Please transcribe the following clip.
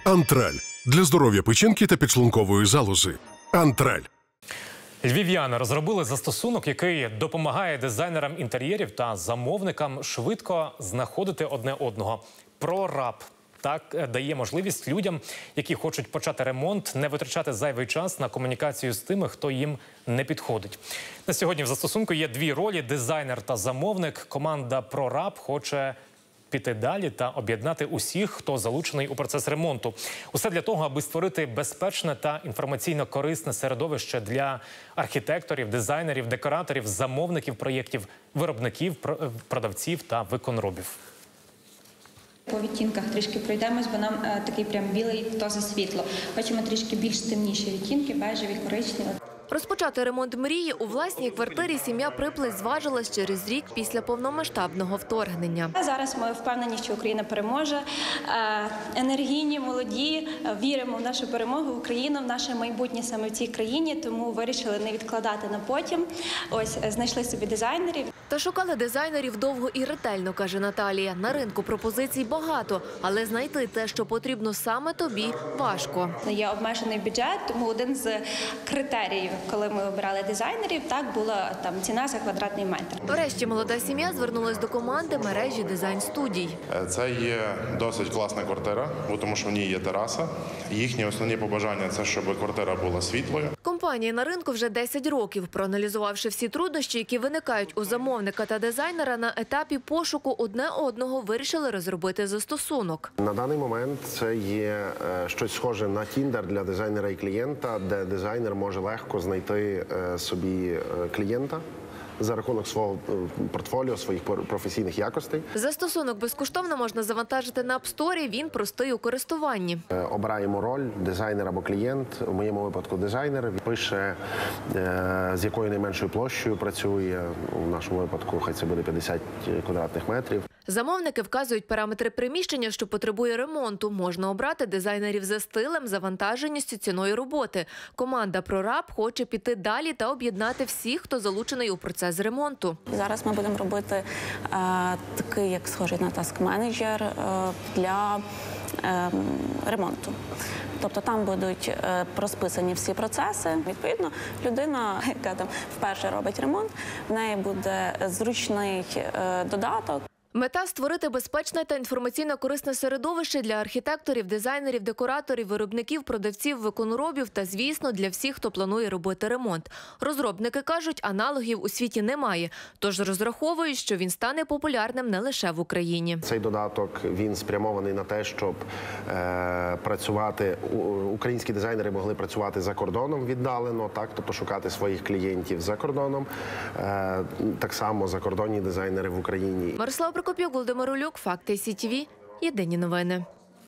Антраль – для здоров'я печінки та підшлункової залози. Антраль. Львів'яни розробили застосунок, який допомагає дизайнерам інтер'єрів та замовникам швидко знаходити одне одного. ProRab так дає можливість людям, які хочуть почати ремонт, не витрачати зайвий час на комунікацію з тими, хто їм не підходить. На сьогодні в застосунку є дві ролі – дизайнер та замовник. Команда ProRab хоче піти далі та об'єднати усіх, хто залучений у процес ремонту. Усе для того, аби створити безпечне та інформаційно корисне середовище для архітекторів, дизайнерів, декораторів, замовників проєктів, виробників, продавців та виконробів. По відтінках трішки пройдемось, бо нам такий прям білий то за світло. Хочемо трішки більш темніші відтінки, бежеві, коричневі. Розпочати ремонт мрії у власній квартирі сім'я Приплець зважилась через рік після повномасштабного вторгнення. Зараз ми впевнені, що Україна переможе. Енергійні, молоді, віримо в нашу перемогу, в Україну, в наше майбутнє саме в цій країні, тому вирішили не відкладати на потім. Ось, знайшли собі дизайнерів. Та шукали дизайнерів довго і ретельно, каже Наталія. На ринку пропозицій багато, але знайти те, що потрібно саме тобі, важко. Є обмежений бюджет, тому один з критеріїв, коли ми обирали дизайнерів, так була там ціна за квадратний метр. Врешті молода сім'я звернулась до команди мережі дизайн-студій. Це є досить класна квартира, тому що в ній є тераса. Їхні основні побажання – це щоб квартира була світлою. Компанія на ринку вже 10 років. Проаналізувавши всі труднощі, які виникають у замовника та дизайнера, на етапі пошуку одне одного вирішили розробити застосунок. На даний момент це є щось схоже на Тіндер для дизайнера і клієнта, де дизайнер може легко знайти собі клієнта за рахунок свого портфоліо, своїх професійних якостей. Застосунок безкоштовно можна завантажити на App Store, він простий у користуванні. Обираємо роль – дизайнер або клієнт. У моєму випадку дизайнер. Пише, з якою найменшою площею працює. У нашому випадку хай це буде 50 квадратних метрів. Замовники вказують параметри приміщення, що потребує ремонту. Можна обрати дизайнерів за стилем, завантаженістю, ціною роботи. Команда ProRab хоче піти далі та об'єднати всіх, хто залучений у процес ремонту. Зараз ми будемо робити такий, як схожий на таск-менеджер для ремонту. Тобто там будуть розписані всі процеси. Відповідно, людина, яка там вперше робить ремонт, в неї буде зручний додаток. Мета – створити безпечне та інформаційно-корисне середовище для архітекторів, дизайнерів, декораторів, виробників, продавців, виконробів та, звісно, для всіх, хто планує робити ремонт. Розробники кажуть, аналогів у світі немає, тож розраховують, що він стане популярним не лише в Україні. Цей додаток, він спрямований на те, щоб українські дизайнери могли працювати за кордоном віддалено, тобто шукати своїх клієнтів за кордоном, так само закордонні дизайнери в Україні. Володимир Улюк, Факти СІТВ. Єдині новини.